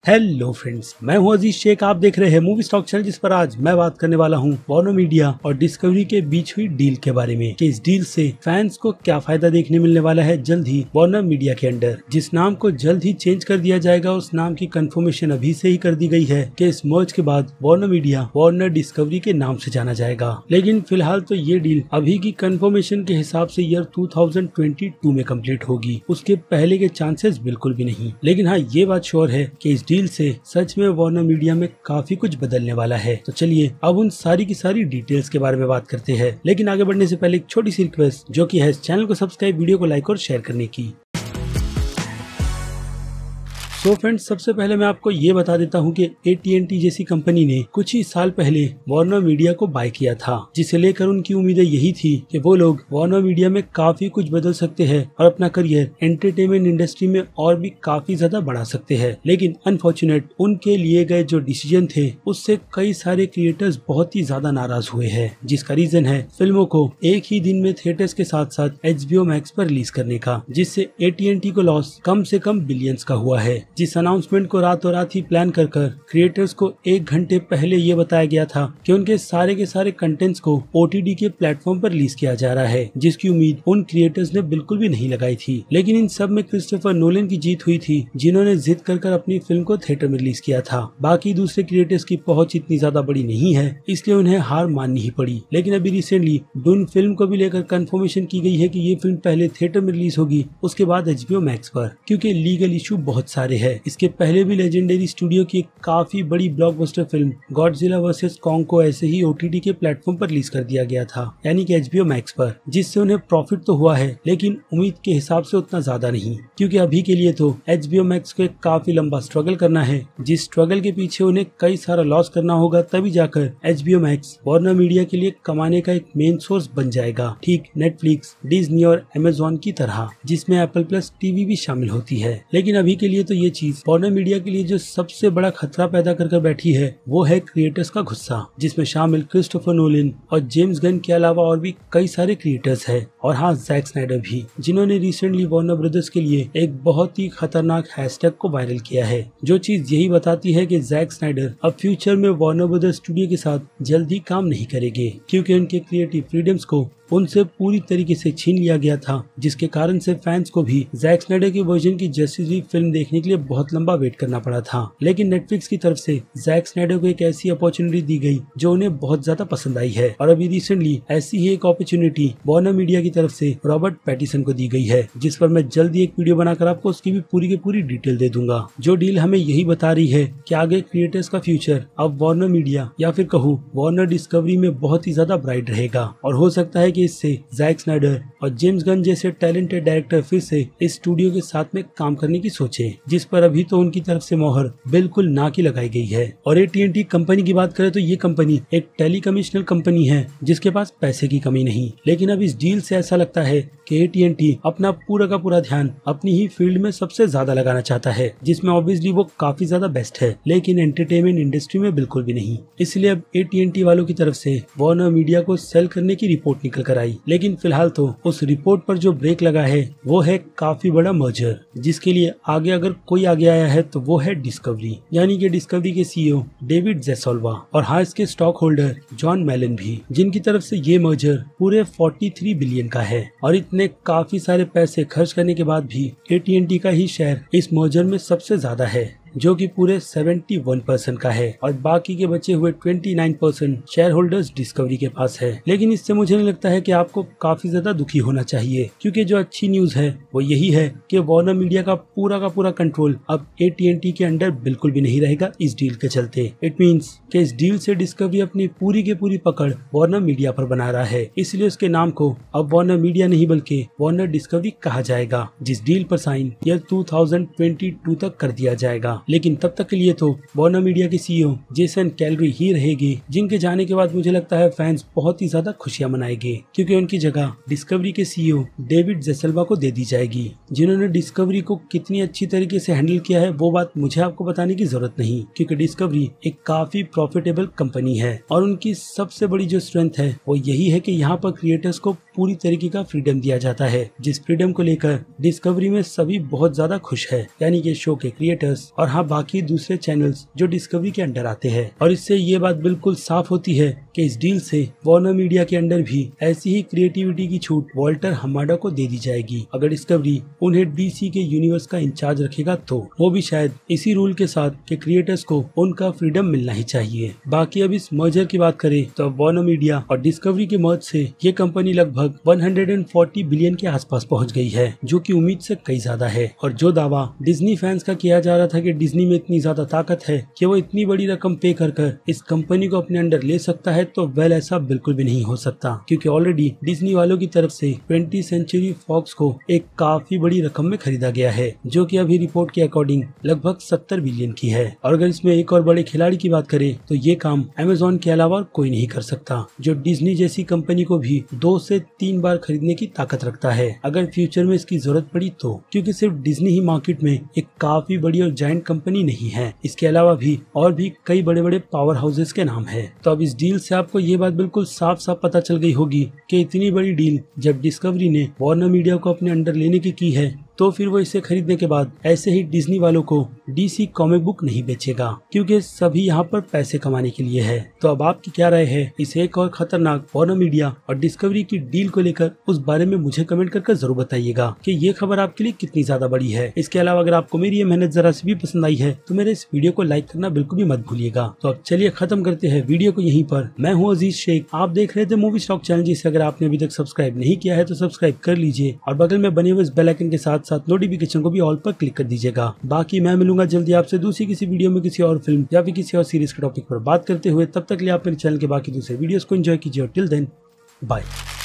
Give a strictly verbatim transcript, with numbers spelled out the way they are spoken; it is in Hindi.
हेलो फ्रेंड्स, मैं हूं अजीज शेख। आप देख रहे हैं मूवी स्टॉक चैनल, जिस पर आज मैं बात करने वाला हूं वार्नर मीडिया और डिस्कवरी के बीच हुई डील के बारे में कि इस डील से फैंस को क्या फायदा देखने मिलने वाला है जल्द ही वार्नर मीडिया के अंडर। जिस नाम को जल्द ही चेंज कर दिया जाएगा, उस नाम की कंफर्मेशन अभी से ही कर दी गई है कि इस मर्ज के बाद वार्नर मीडिया वार्नर डिस्कवरी के नाम से जाना जाएगा। लेकिन फिलहाल तो ये डील अभी की कंफर्मेशन के हिसाब से ईयर दो हज़ार बाईस में कंप्लीट होगी, उसके पहले के चांसेस बिल्कुल भी नहीं। लेकिन हाँ, ये बात श्योर है कि इस डील से सच में वार्नर मीडिया में काफी कुछ बदलने वाला है। तो चलिए अब उन सारी की सारी डिटेल्स के बारे में बात करते हैं। लेकिन आगे बढ़ने से पहले एक छोटी सी रिक्वेस्ट, जो कि है चैनल को सब्सक्राइब, वीडियो को लाइक और शेयर करने की। तो फ्रेंड्स, सबसे पहले मैं आपको ये बता देता हूँ कि ए टी एन टी जैसी कंपनी ने कुछ ही साल पहले वार्नर मीडिया को बाय किया था, जिसे लेकर उनकी उम्मीदें यही थी कि वो लोग वार्नर मीडिया में काफी कुछ बदल सकते हैं और अपना करियर एंटरटेनमेंट इंडस्ट्री में और भी काफी ज्यादा बढ़ा सकते हैं। लेकिन अनफॉर्चुनेट उनके लिए गए जो डिसीजन थे, उससे कई सारे क्रिएटर्स बहुत ही ज्यादा नाराज हुए हैं, जिसका रीजन है फिल्मों को एक ही दिन में थिएटर्स के साथ साथ एच बी ओ मैक्स पर रिलीज करने का, जिससे ए टी एन टी को लॉस कम से कम बिलियंस का हुआ है। जिस अनाउंसमेंट को रातों रात ही प्लान कर कर क्रिएटर्स को एक घंटे पहले ये बताया गया था कि उनके सारे के सारे कंटेंट्स को ओ टी टी के प्लेटफॉर्म पर रिलीज किया जा रहा है, जिसकी उम्मीद उन क्रिएटर्स ने बिल्कुल भी नहीं लगाई थी। लेकिन इन सब में क्रिस्टोफर नोलन की जीत हुई थी, जिन्होंने जिद कर कर अपनी फिल्म को थिएटर में रिलीज किया था। बाकी दूसरे क्रिएटर्स की पहुंच इतनी ज्यादा बड़ी नहीं है, इसलिए उन्हें हार माननी ही पड़ी। लेकिन अभी रिसेंटली डून फिल्म को भी लेकर कंफर्मेशन की गई है कि ये फिल्म पहले थिएटर में रिलीज होगी, उसके बाद एच बी ओ मैक्स पर, क्योंकि लीगल इशू बहुत सारे है। इसके पहले भी लेजेंडरी स्टूडियो की एक काफी बड़ी blockbuster film Godzilla versus Kong को ऐसे ही ओ टी टी के प्लेटफॉर्म पर रिलीज कर दिया गया था, यानी कि एच बी ओ मैक्स पर, जिससे उन्हें प्रॉफिट तो हुआ है, लेकिन उम्मीद के हिसाब से उतना ज्यादा नहीं, क्योंकि अभी के लिए तो एच बी ओ मैक्स को एक काफी लंबा स्ट्रगल करना है, जिस स्ट्रगल के पीछे उन्हें कई सारा लॉस करना होगा, तभी जाकर H B O Max Warner media के लिए कमाने का एक मेन सोर्स बन जाएगा, ठीक नेटफ्लिक्स, डिज्नी और अमेजॉन की तरह, जिसमें एप्पल प्लस टीवी भी शामिल होती है। लेकिन अभी के लिए तो ये चीज वार्नर मीडिया के लिए जो सबसे बड़ा खतरा पैदा कर कर बैठी है, वो है क्रिएटर्स का गुस्सा, जिसमें शामिल क्रिस्टोफर नोलन और जेम्स गन के अलावा और भी कई सारे क्रिएटर्स हैं, और हाँ, जैक स्नाइडर भी, जिन्होंने रिसेंटली वार्नर ब्रदर्स के लिए एक बहुत ही खतरनाक हैशटैग को वायरल किया है, जो चीज यही बताती है कि जैक स्नाइडर अब फ्यूचर में वार्नर ब्रदर्स स्टूडियो के साथ जल्द ही काम नहीं करेंगे, क्योंकि उनके क्रिएटिव फ्रीडम्स को उनसे पूरी तरीके से छीन लिया गया था, जिसके कारण से फैंस को भी जैक स्नाइडर के वर्जन की जस्टिस लीग फिल्म देखने के लिए बहुत लंबा वेट करना पड़ा था। लेकिन नेटफ्लिक्स की तरफ से जैक स्नाइडर को एक ऐसी अपॉर्चुनिटी दी गई जो उन्हें बहुत ज्यादा पसंद आई है, और अभी रिसेंटली ऐसी ही एक अपॉर्चुनिटी वार्नर मीडिया की तरफ से रॉबर्ट पैटिसन को दी गई है, जिस पर मैं जल्दी एक वीडियो बनाकर आपको उसकी भी पूरी की पूरी डिटेल दे दूंगा। जो डील हमें यही बता रही है कि आगे क्रिएटर्स का फ्यूचर अब वार्नर मीडिया या फिर कहूँ वार्नर डिस्कवरी में बहुत ही ज्यादा ब्राइट रहेगा, और हो सकता है कि इससे जैक स्नाइडर और जेम्स गन जैसे टैलेंटेड डायरेक्टर फिर से इस स्टूडियो के साथ में काम करने की सोचे, जिस पर अभी तो उनकी तरफ से मोहर बिल्कुल ना की लगाई गई है। और A T and T company की बात करें तो ये कंपनी एक टेलीकमिश्नर कंपनी है, जिसके पास पैसे की कमी नहीं। लेकिन अब इस डील से ऐसा लगता है कि ए टी एन टी अपना पूरा का पूरा ध्यान अपनी ही फील्ड में सबसे ज्यादा लगाना चाहता है, जिसमें ऑब्वियसली वो काफी ज्यादा बेस्ट है, लेकिन एंटरटेनमेंट इंडस्ट्री में बिल्कुल भी नहीं। इसलिए अब ए टी एन टी वालों की तरफ से वार्नर मीडिया को सेल करने की रिपोर्ट निकल कर आई। लेकिन फिलहाल तो उस रिपोर्ट पर जो ब्रेक लगा है, वो है काफी बड़ा मर्जर, जिसके लिए आगे अगर कोई आगे आया है तो वो है डिस्कवरी, यानी कि डिस्कवरी के सी ई ओ डेविड जेसोल्वा, और हाँ, इसके स्टॉक होल्डर जॉन मेलन भी, जिनकी तरफ से ये मर्जर पूरे तैंतालीस बिलियन का है। और इतने काफी सारे पैसे खर्च करने के बाद भी ए टी एन टी का ही शेयर इस मर्जर में सबसे ज्यादा है, जो कि पूरे इकहत्तर परसेंट का है, और बाकी के बचे हुए उनतीस परसेंट शेयर होल्डर्स डिस्कवरी के पास है। लेकिन इससे मुझे नहीं लगता है कि आपको काफी ज्यादा दुखी होना चाहिए, क्योंकि जो अच्छी न्यूज है वो यही है कि वार्नर मीडिया का पूरा का पूरा कंट्रोल अब ए टी एन टी के अंडर बिल्कुल भी नहीं रहेगा इस डील के चलते। इट मीन्स कि इस डील से डिस्कवरी अपनी पूरी की पूरी पकड़ वार्नर मीडिया पर बना रहा है, इसलिए उसके नाम को अब वार्नर मीडिया नहीं बल्कि वार्नर डिस्कवरी कहा जाएगा, जिस डील पर साइन ईयर दो हज़ार बाईस तक कर दिया जाएगा। लेकिन तब तक के लिए तो वार्नर मीडिया के सी ई ओ जेसन कैलरी ही रहेगी, जिनके जाने के बाद मुझे लगता है फैंस बहुत ही ज्यादा खुशियां मनाएंगे, क्योंकि उनकी जगह डिस्कवरी के सी ई ओ डेविड जेसल्वा को दे दी जाएगी, जिन्होंने डिस्कवरी को कितनी अच्छी तरीके से हैंडल किया है वो बात मुझे आपको बताने की जरूरत नहीं, क्योंकि डिस्कवरी एक काफी प्रॉफिटेबल कंपनी है, और उनकी सबसे बड़ी जो स्ट्रेंथ है वो यही है कि यहाँ पर क्रिएटर्स को पूरी तरीके का फ्रीडम दिया जाता है, जिस फ्रीडम को लेकर डिस्कवरी में सभी बहुत ज्यादा खुश है, यानी कि शो के क्रिएटर्स और हाँ बाकी दूसरे चैनल्स जो डिस्कवरी के अंडर आते हैं। और इससे ये बात बिल्कुल साफ होती है कि इस डील से वार्नर मीडिया के अंडर भी ऐसी ही क्रिएटिविटी की छूट वॉल्टर हमाडा को दे दी जाएगी। अगर डिस्कवरी उन्हें डीसी के यूनिवर्स का इंचार्ज रखेगा तो वो भी शायद इसी रूल के साथ कि क्रिएटर्स को उनका फ्रीडम मिलना ही चाहिए। बाकी अब इस मर्जर की बात करें तो वार्नर मीडिया और डिस्कवरी के मर्ज से ये कंपनी लगभग एक सौ चालीस बिलियन के आसपास पहुंच गई है, जो कि उम्मीद से कई ज्यादा है। और जो दावा डिज्नी फैंस का किया जा रहा था कि डिज्नी में इतनी ज्यादा ताकत है कि वो इतनी बड़ी रकम पे कर कर इस कंपनी को अपने अंडर ले सकता है, तो वेल ऐसा बिल्कुल भी नहीं हो सकता, क्योंकि ऑलरेडी डिज्नी वालों की तरफ से ट्वेंटिeth सेंचुरी फॉक्स को एक काफी बड़ी रकम में खरीदा गया है, जो कि अभी रिपोर्ट के अकॉर्डिंग लगभग सत्तर बिलियन की है। और अगर इसमें एक और बड़े खिलाड़ी की बात करें तो ये काम अमेज़न के अलावा कोई नहीं कर सकता, जो डिज्नी जैसी कंपनी को भी दो से तीन बार खरीदने की ताकत रखता है अगर फ्यूचर में इसकी जरूरत पड़ी तो, क्योंकि सिर्फ डिज्नी ही मार्केट में एक काफी बड़ी और जायंट कंपनी नहीं है, इसके अलावा भी और भी कई बड़े बड़े पावर हाउसेस के नाम है। तो अब इस डील से आपको ये बात बिल्कुल साफ साफ पता चल गई होगी कि इतनी बड़ी डील जब डिस्कवरी ने वार्नर मीडिया को अपने अंडर लेने की की है, तो फिर वो इसे खरीदने के बाद ऐसे ही डिज्नी वालों को डीसी कॉमिक बुक नहीं बेचेगा, क्योंकि सभी यहाँ पर पैसे कमाने के लिए है। तो अब आपकी क्या राय है इस एक और खतरनाक वार्नर मीडिया और डिस्कवरी की डील को लेकर, उस बारे में मुझे कमेंट करके जरूर बताइएगा कि ये खबर आपके लिए कितनी ज्यादा बड़ी है। इसके अलावा अगर आपको मेरी ये मेहनत जरा सी भी पसंद आई है तो मेरे इस वीडियो को लाइक करना बिल्कुल भी मत भूलिएगा। तो अब चलिए खत्म करते हैं वीडियो को यहीं पर। मैं हूँ अजीज शेख, आप देख रहे थे मूवी स्टॉक चैनल, जिसे अगर आपने अभी तक सब्सक्राइब नहीं किया है तो सब्सक्राइब कर लीजिए और बगल में बने हुए इस बेल आइकन के साथ साथ नोटिफिकेशन को भी ऑल पर क्लिक कर दीजिएगा। बाकी मैं मिलूंगा जल्दी आपसे दूसरी किसी वीडियो में किसी और फिल्म या फिर किसी और सीरीज के टॉपिक पर बात करते हुए। तब तक लिए आप मेरे चैनल के बाकी दूसरे वीडियोस को एंजॉय कीजिए और टिल देन बाय।